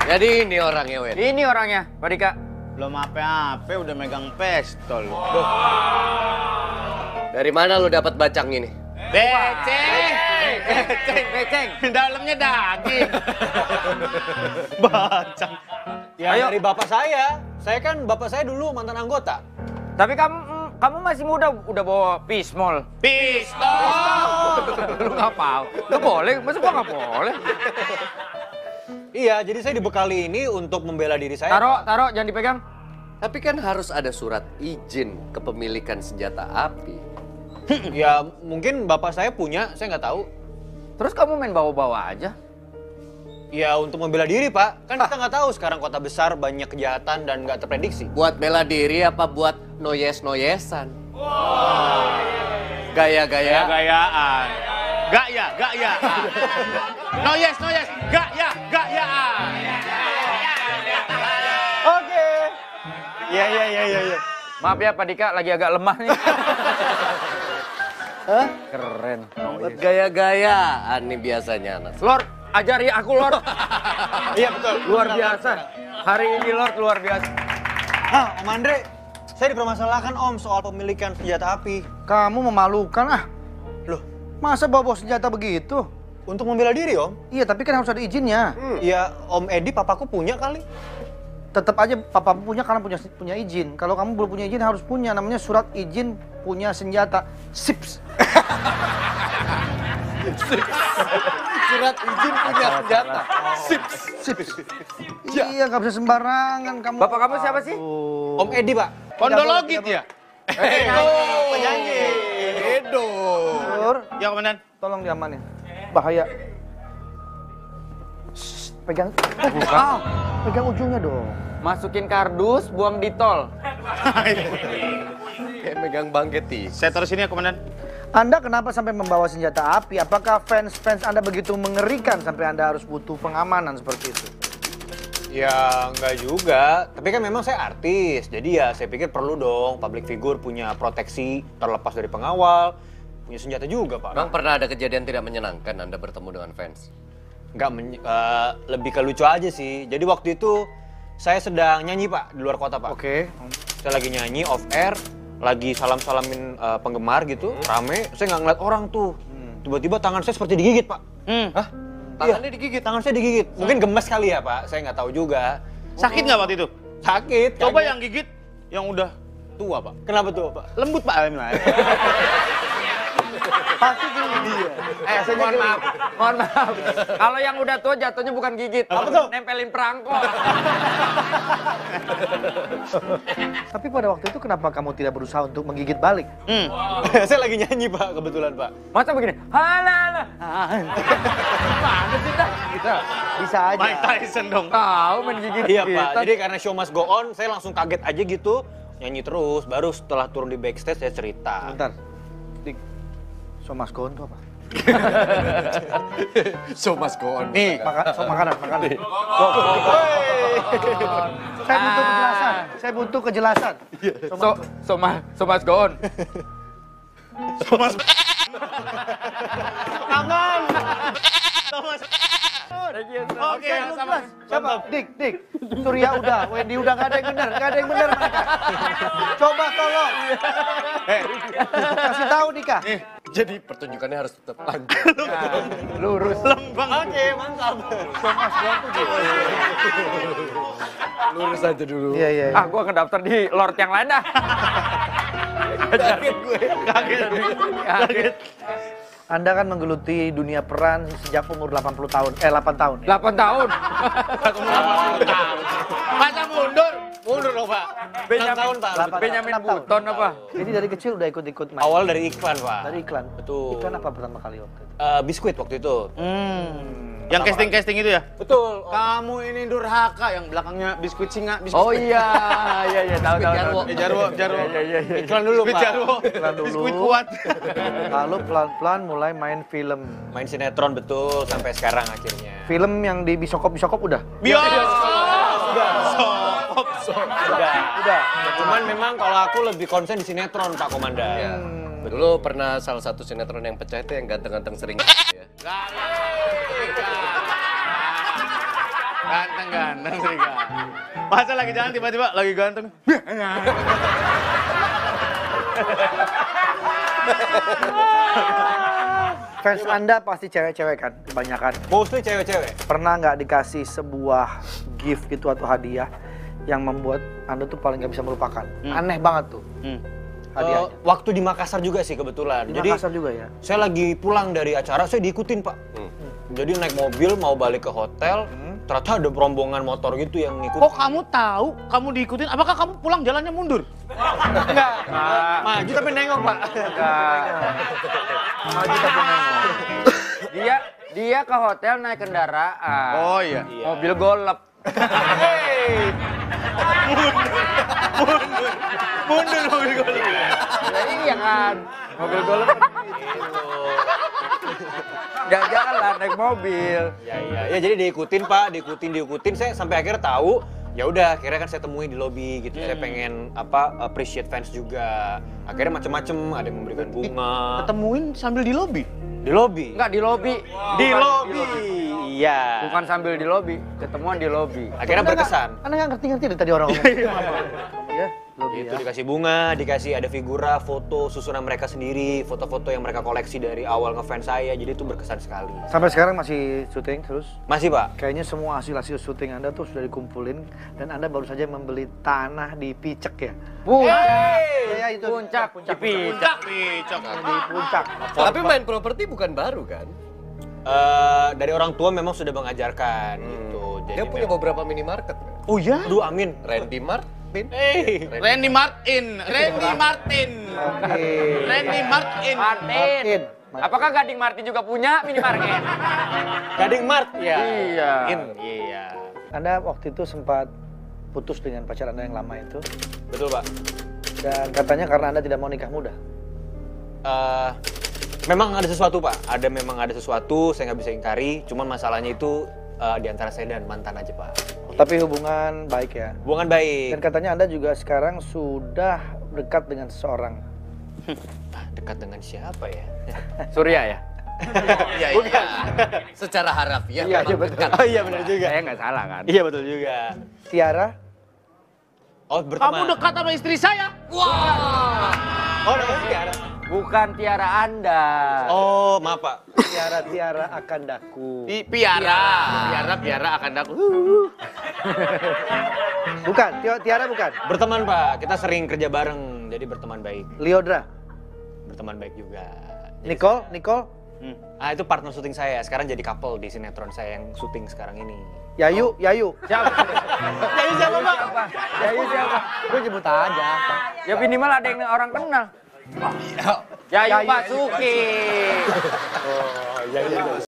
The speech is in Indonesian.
Jadi ini orangnya, Wen? Ini orangnya, Pak Dika. Belum apa-apa udah megang pistol. Dari mana lu dapat bacang ini? Beceng! Beceng. Dalamnya daging. Bacang. Ya Ayo. dari bapak saya. Saya kan bapak saya dulu mantan anggota. Tapi kamu masih muda, udah bawa pismol. Pistol! Lu nggak mau? Lu boleh, masa gua nggak boleh? Iya, jadi saya dibekali ini untuk membela diri saya. Taruh, jangan dipegang. Tapi kan harus ada surat izin kepemilikan senjata api. Ya mungkin bapak saya punya, saya nggak tahu. Terus kamu main bawa-bawa aja? Ya untuk membela diri pak, kan kita nggak tahu sekarang kota besar banyak kejahatan dan nggak terprediksi. Buat bela diri apa buat noyes-noyesan? Gaya-gaya. Gaya-gayaan. Gaya. Noyes. Gayaan. Oke. Iya. Maaf ya Pak Dika, lagi agak lemah nih. Hah? Keren. Buat gaya-gayaan nih biasanya anak. Lord, ajari aku Lord. Iya betul. Luar biasa. Hari ini Lord luar biasa. Nah, Om Andre, saya dipermasalahkan Om soal pemilikan senjata api. Kamu memalukan ah. Loh, Masa bawa senjata begitu? untuk membela diri Om? Iya, tapi kan harus ada izinnya. Ya Om Edi papaku punya kali. Tetap aja papa punya karena punya izin. Kalau kamu belum punya izin harus punya, namanya surat izin punya senjata. SIPS. Surat izin punya senjata. SIPS. Iya, nggak bisa sembarangan kamu. Bapak kamu siapa sih? Om Edi pak. Pondologit ya? Penyanyi. Edo. Lur, Ya komandan. tolong diamanin. Bahaya. Shh, pegang. Pegang ujungnya dong. Masukin kardus, buang di tol. Kayak megang bangketi. Saya terus ini ya komandan. Anda kenapa sampai membawa senjata api? Apakah fans Anda begitu mengerikan sampai Anda harus butuh pengamanan seperti itu? Ya nggak juga, tapi kan memang saya artis, jadi ya saya pikir perlu dong public figure punya proteksi terlepas dari pengawal, punya senjata juga pak. Bang, pernah ada kejadian tidak menyenangkan Anda bertemu dengan fans? Lebih ke lucu aja sih. Jadi waktu itu saya sedang nyanyi pak di luar kota pak. Oke. Saya lagi nyanyi off air, lagi salam-salamin penggemar gitu, rame. Saya nggak ngeliat orang tuh. Tiba-tiba tangan saya seperti digigit pak. Hah? Tangannya digigit? Tangan saya digigit. Mungkin gemes kali ya pak, saya nggak tahu juga. Sakit nggak waktu itu? Sakit. Coba kaget. yang gigit yang udah tua pak. Kenapa tuh pak? Lembut pak. Pasti gini dia. Mohon maaf. Kalau yang udah tua jatuhnya bukan gigit. Apa tuh? Nempelin perangkok. Tapi pada waktu itu kenapa kamu tidak berusaha untuk menggigit balik? Saya lagi nyanyi pak, kebetulan pak. Masa begini? Halala. Mana sih dah? Kita bisa aja. Mike Tyson dong. Tahu menggigit Iya pak, kita. jadi karena show must go on, saya langsung kaget aja gitu. Nyanyi terus, baru setelah turun di backstage saya cerita. Bentar. Dik. So Mas Gon itu apa? So must go on. Nih. Makanan. Saya butuh kejelasan. So mas go on. Kangen! Oke, sama. Siapa? Dik. Surya udah, Wendy udah, nggak ada yang benar mereka. Coba tolong. Kasih tahu Dika. Jadi pertunjukannya harus tetap lanjut. Lurus. Lembang. Oke, mantap. Lurus aja dulu. Iya. Ah, gua ngedaftar di Lord yang lain dah. Kaget gue. Kaget. Anda kan menggeluti dunia peran sejak umur 8 tahun. 8 tahun. Masa mundur? Mundur loh pak. 6 tahun pak. Benyamin 6 tahun. Button apa? Jadi dari kecil udah ikut main. Awal dari iklan pak. Dari iklan. Betul. Iklan apa pertama kali waktu itu? Biskuit waktu itu. Yang casting itu ya? Betul. Kamu ini durhaka yang belakangnya biskuit singa. Oh iya, tahu. Jarwo. Iya. Iklan dulu Biskuit pak. Jarwo. Iklan dulu. Biskuit kuat. Lalu pelan-pelan mulai main film. Main sinetron betul sampai sekarang akhirnya. Film yang di Bisokop udah? Udah. Cuman memang kalau aku lebih konsen di sinetron Pak Komandan. Ya. Dulu pernah salah satu sinetron yang pecah itu yang ganteng-ganteng sering ya. Ganteng serigala. Masa lagi jalan tiba-tiba lagi ganteng. Fans Anda pasti cewek-cewek kan, kebanyakan. Mostly cewek-cewek. Pernah nggak dikasih sebuah gift gitu atau hadiah yang membuat Anda tuh paling nggak bisa melupakan? Aneh banget tuh hadiahnya. Waktu di Makassar juga sih kebetulan. Di Jadi Makassar juga ya? saya lagi pulang dari acara, saya diikutin Pak. Jadi naik mobil mau balik ke hotel, ternyata ada rombongan motor gitu yang ngikutin. Kok kamu tahu? Kamu diikutin? Apakah kamu pulang jalannya mundur? Enggak, maju tapi nengok Pak. Maju tapi nengok. Dia ke hotel naik kendaraan. Oh iya. Mobil golep. Mundur mobil gue. Ya iya kan. Mobil golep kan gitu. Jangan naik mobil. Ya jadi diikutin Pak, diikutin. Saya sampai akhirnya tahu. Ya udah, akhirnya kan saya temuin di lobi gitu. Saya pengen appreciate fans juga. Akhirnya macem-macem, ada yang memberikan bunga. Ketemuin sambil di lobi. Di lobi. Enggak di lobi. Di lobi. Iya. Bukan sambil di lobi, ketemuan di lobi. Akhirnya berkesan. Anda nggak ngerti-ngerti dari tadi orang ngomong. Ya, lebih Itu ya. dikasih bunga, dikasih ada figura, foto susunan mereka sendiri, foto-foto yang mereka koleksi dari awal ngefans saya, jadi itu berkesan sekali. Sampai sekarang masih syuting terus? Masih Pak? Kayaknya semua hasil-hasil syuting Anda tuh sudah dikumpulin dan Anda baru saja membeli tanah di Picek ya? Ya, itu. Puncak. Picok. Di Puncak. Tapi main properti bukan baru kan? Dari orang tua memang sudah mengajarkan gitu. Jadi Dia punya beberapa minimarket. Oh ya? Duh amin. Randy Martin. Randy Martin. Martin. Apakah Gading Martin juga punya minimarket? Gading Mart ya. Iya. Iya. Anda waktu itu sempat putus dengan pacar Anda yang lama itu Betul Pak. dan katanya karena Anda tidak mau nikah muda. Memang ada sesuatu Pak. Memang ada sesuatu, saya nggak bisa ingkari. Cuman masalahnya itu di antara saya dan mantan aja Pak. Tapi hubungan baik ya. Hubungan baik. Dan katanya Anda juga sekarang sudah dekat dengan seseorang. Dekat dengan siapa ya? Surya ya? Iya, iya. Secara harafiah Iya, memang betul. dekat. Oh iya benar juga. Saya nggak salah kan? Iya betul juga. Tiara, Oh berteman. Kamu dekat sama istri saya? Oh namanya Tiara. Bukan Tiara Anda. Oh maaf Pak. Tiara akan daku. Piara akan daku. Bukan, Tiara bukan. Berteman Pak. Kita sering kerja bareng, jadi berteman baik. Liodra, Berteman baik juga. Nicole, Itu partner syuting saya. Sekarang jadi couple di sinetron saya yang syuting sekarang ini. Yayu. Siapa? Jadi siapa Pak? Yayu siapa? Gue jemput aja. Ya minimal ada yang orang kenal. Yayu Basuki.